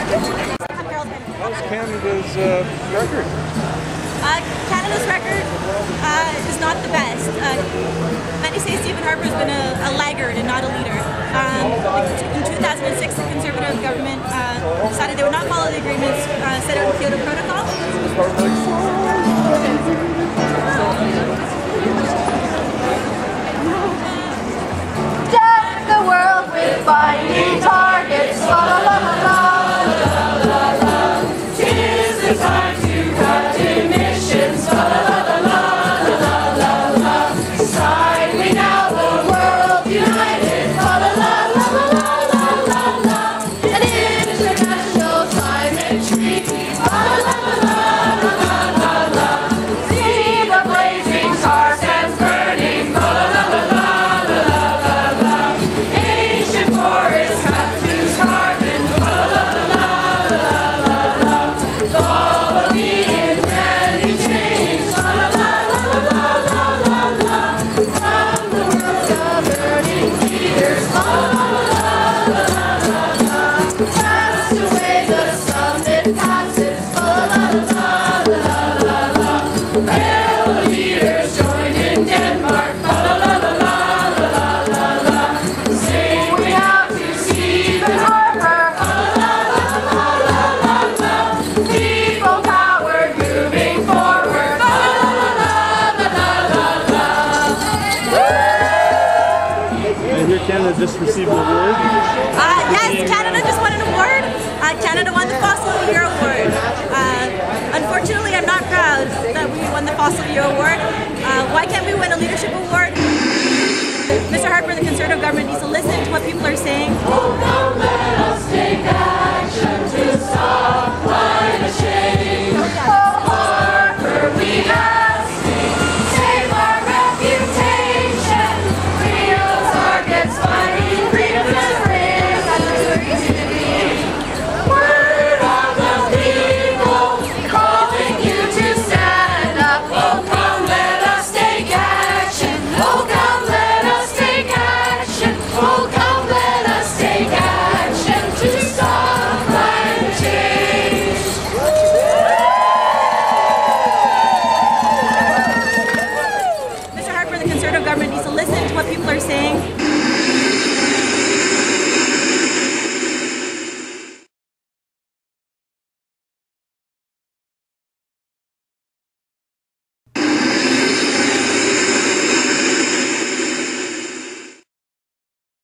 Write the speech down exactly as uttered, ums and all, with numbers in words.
How's Canada's uh, record? Uh, Canada's record uh, is not the best. Uh, many say Stephen Harper has been a, a laggard and not a leader. Um, in two thousand six, the Conservative government uh, decided they would not follow the agreements uh, set out in the Kyoto Protocol. Deck the world with binding targets. La la la la la la la. Tis the time to cut emissions. La la la la la la la. Sign now the world united. La la la la la la la la. An international climate treaty. La la la la la la la. See the blazing tar sands burning. La la la la la. Canada just received an award? Uh, yes, Canada just won an award. Uh, Canada won the Fossil of the Year award. Uh, unfortunately, I'm not proud that we won the Fossil of the Year award. Uh, why can't we win a leadership award? Mister Harper and the Conservative government needs to listen to what people are saying.